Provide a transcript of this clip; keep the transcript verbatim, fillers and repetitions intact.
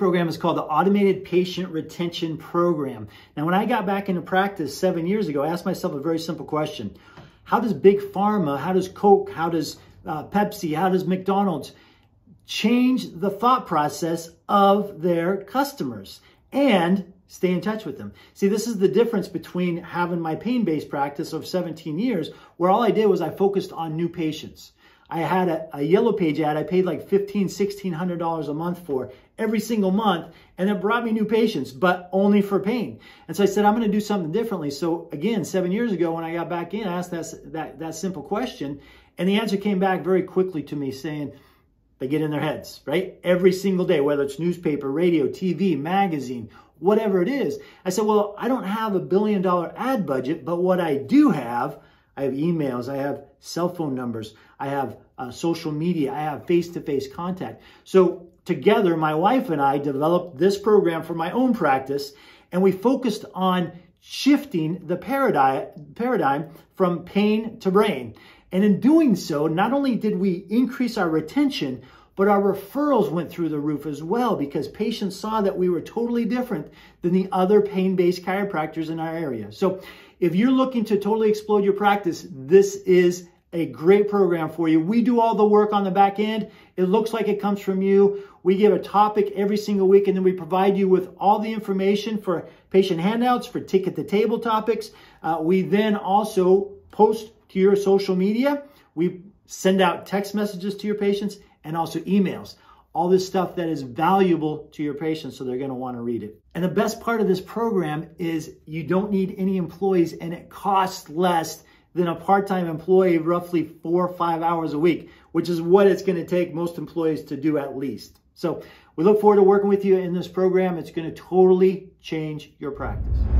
program is called the Automated Patient Retention Program. Now, when I got back into practice seven years ago, I asked myself a very simple question. How does Big Pharma, how does Coke, how does uh, Pepsi, how does McDonald's change the thought process of their customers and stay in touch with them? See, this is the difference between having my pain-based practice of seventeen years, where all I did was I focused on new patients. I had a, a Yellow Page ad I paid like fifteen hundred dollars, sixteen hundred dollars a month for every single month, and it brought me new patients, but only for pain. And so I said, I'm going to do something differently. So again, seven years ago when I got back in, I asked that, that, that simple question, and the answer came back very quickly to me saying, they get in their heads, right? Every single day, whether it's newspaper, radio, T V, magazine, whatever it is. I said, well, I don't have a billion dollar ad budget, but what I do have, I have emails, I have cell phone numbers, I have uh, social media, I have face-to-face contact. So together, my wife and I developed this program for my own practice, and we focused on shifting the paradigm, paradigm from pain to brain. And in doing so, not only did we increase our retention, but our referrals went through the roof as well, because patients saw that we were totally different than the other pain-based chiropractors in our area. So if you're looking to totally explode your practice, this is a great program for you. We do all the work on the back end. It looks like it comes from you. We give a topic every single week, and then we provide you with all the information for patient handouts, for ticket to table topics. Uh, we then also post to your social media. We send out text messages to your patients and also emails. All this stuff that is valuable to your patients, so they're going to want to read it. And the best part of this program is you don't need any employees, and it costs less than a part-time employee, roughly four or five hours a week, which is what it's going to take most employees to do at least. So we look forward to working with you in this program. It's going to totally change your practice.